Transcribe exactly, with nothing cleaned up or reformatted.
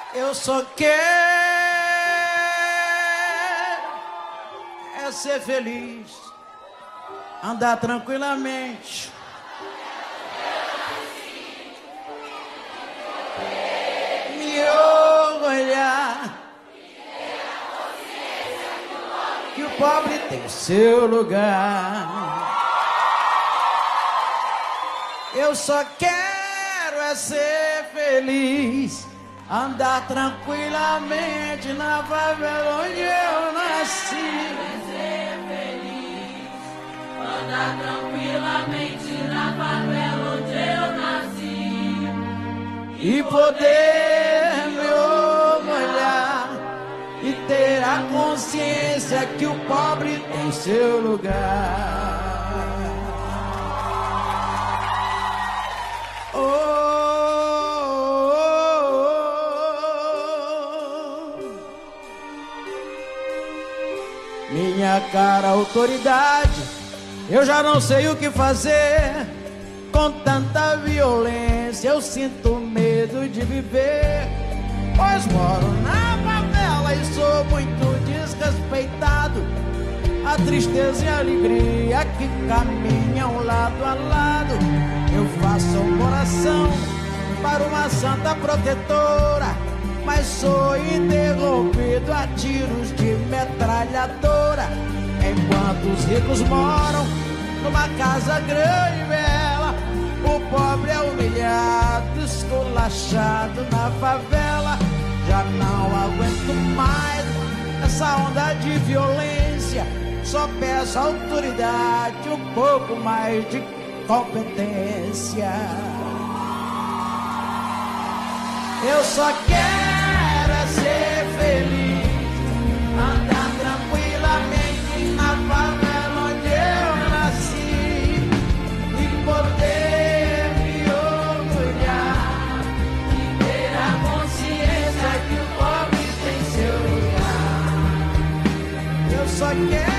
Eu só quero é ser feliz, andar tranquilamente. Me orgulhar que o pobre tem seu lugar. Eu só quero é ser feliz, andar tranquilamente na favela onde eu nasci. Ser feliz, andar tranquilamente na favela onde eu nasci. E poder me orgulhar e ter a consciência que o pobre tem seu lugar. Minha cara autoridade, eu já não sei o que fazer. Com tanta violência eu sinto medo de viver, pois moro na favela e sou muito desrespeitado. A tristeza e a alegria que caminham lado a lado. Eu faço oração para uma santa protetora, mas sou interrompido a tiros de metralhadora. Enquanto os ricos moram numa casa grande e bela, o pobre é humilhado, esculachado na favela. Já não aguento mais essa onda de violência, só peço à autoridade um pouco mais de competência. Eu só quero é ser feliz, andar tranquilamente na favela onde eu nasci, e poder me orgulhar e ter a consciência que o pobre tem seu lugar. Eu só quero